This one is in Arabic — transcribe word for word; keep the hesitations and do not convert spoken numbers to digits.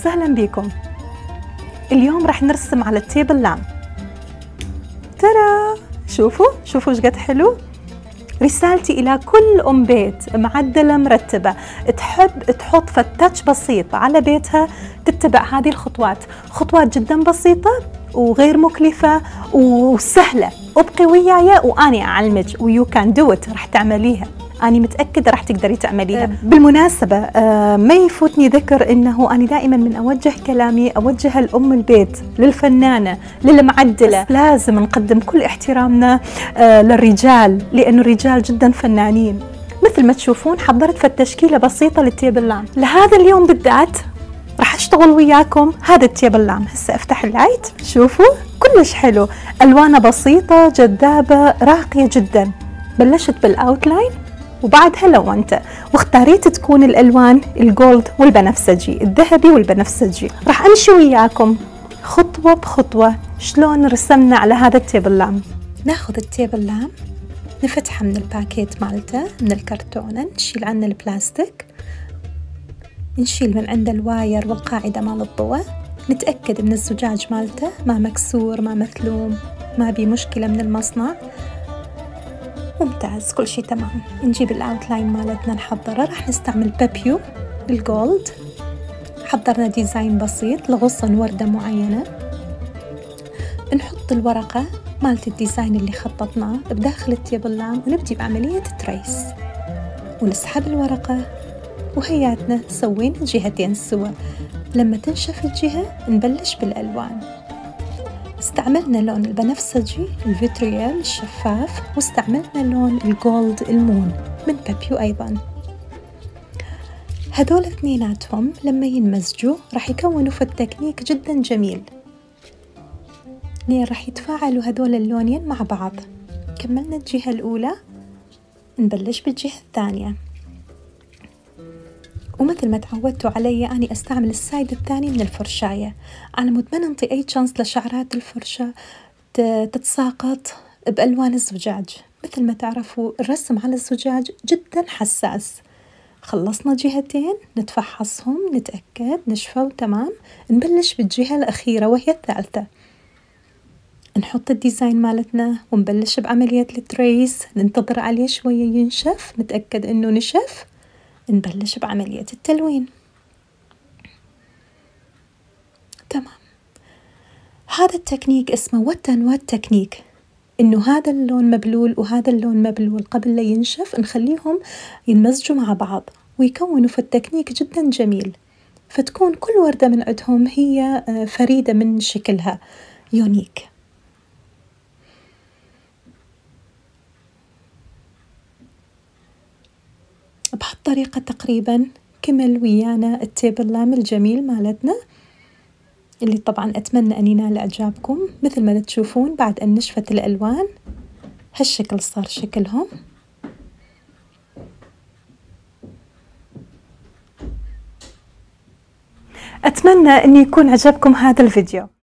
وسهلا بكم. اليوم راح نرسم على التيبل لامب. ترى شوفوا شوفوا ايش قد حلو. رسالتي إلى كل أم بيت معدلة مرتبة تحب تحط فتاتش بسيط على بيتها، تتبع هذه الخطوات، خطوات جدا بسيطة وغير مكلفة وسهلة. ابقي وياي وأني أعلمك ويو كان دو إت، راح تعمليها، أنا متأكدة راح تقدري تعمليها. بالمناسبة ما يفوتني ذكر إنه أنا دائما من أوجه كلامي أوجه الأم البيت، للفنانة، للمعدلة، لازم نقدم كل احترامنا للرجال، لأنه الرجال جدا فنانين. مثل ما تشوفون حضرت فتشكيلة بسيطة للتيبل لامب. لهذا اليوم بالذات راح أشتغل وياكم هذا التيبل لامب. هسه أفتح اللايت، شوفوا كلش حلو، ألوانه بسيطة جذابة راقية جدا. بلشت بالأوتلاين وبعدها لونته، واختاريت تكون الألوان الجولد والبنفسجي، الذهبي والبنفسجي. راح أمشي وياكم خطوة بخطوة شلون رسمنا على هذا التيبل لامب. ناخذ التيبل لامب نفتحه من الباكيت مالته، من الكرتونة، نشيل عنه البلاستيك، نشيل من عنده الواير والقاعدة مال الضوء، نتأكد ان الزجاج مالته ما مكسور ما مثلوم، ما بي مشكلة من المصنع. ممتاز، كل شيء تمام. نجيب الاوتلاين مالتنا نحضره. راح نستعمل بابيو الجولد. حضرنا ديزاين بسيط لغصن وردة معينة. نحط الورقة مالت الديزاين اللي خططناه بداخل التيبل لامب ونبدي بعملية تريس، ونسحب الورقة وهياتنا سوينا جهتين سوا. لما تنشف الجهة نبلش بالألوان. استعملنا لون البنفسجي الفيتريال الشفاف، واستعملنا لون الجولد المون من بابيو أيضا. هذول اثنيناتهم لما ينمزجوا راح يكونوا في التكنيك جدا جميل، لين راح يتفاعلوا هذول اللونين مع بعض. كملنا الجهة الأولى، نبلش بالجهة الثانية. ومثل ما تعودتوا علي أني أستعمل السايد الثاني من الفرشاية، على مود ما ننطي أي شانس لشعرات الفرشة تتساقط بألوان الزجاج. مثل ما تعرفوا الرسم على الزجاج جدا حساس. خلصنا جهتين نتفحصهم نتأكد نشفوا تمام، نبلش بالجهة الأخيرة وهي الثالثة. نحط الديزاين مالتنا ونبلش بعملية التريس، ننتظر عليه شوية ينشف، نتأكد إنه نشف، نبلش بعملية التلوين. تمام. هذا التكنيك اسمه وات اند وات تكنيك، إنه هذا اللون مبلول وهذا اللون مبلول، قبل لا ينشف نخليهم ينمزجوا مع بعض ويكونوا في التكنيك جدا جميل، فتكون كل وردة من عندهم هي فريدة من شكلها، يونيك. بهالطريقة تقريبا كمل ويانا التيبل لامب الجميل مالتنا، اللي طبعا أتمنى أن ينال إعجابكم. مثل ما تشوفون بعد أن نشفت الألوان هالشكل صار شكلهم. أتمنى أن يكون عجبكم هذا الفيديو.